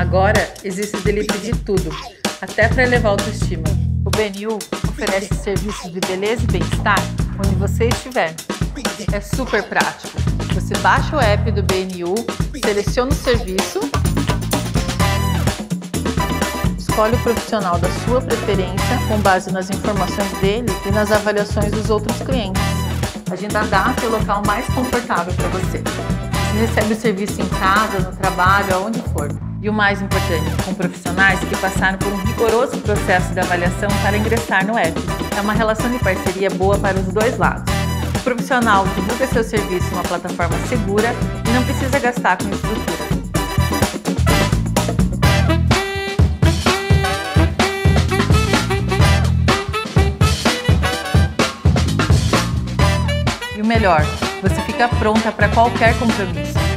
Agora existe delivery de tudo, até para elevar a autoestima. O BNU oferece serviços de beleza e bem-estar onde você estiver. É super prático. Você baixa o app do BNU, seleciona o serviço, escolhe o profissional da sua preferência com base nas informações dele e nas avaliações dos outros clientes. Agenda a data e o local mais confortável para você. Você recebe o serviço em casa, no trabalho, aonde for. E o mais importante, com profissionais que passaram por um rigoroso processo de avaliação para ingressar no app. É uma relação de parceria boa para os dois lados. O profissional divulga seu serviço em uma plataforma segura e não precisa gastar com estrutura. E o melhor, você fica pronta para qualquer compromisso.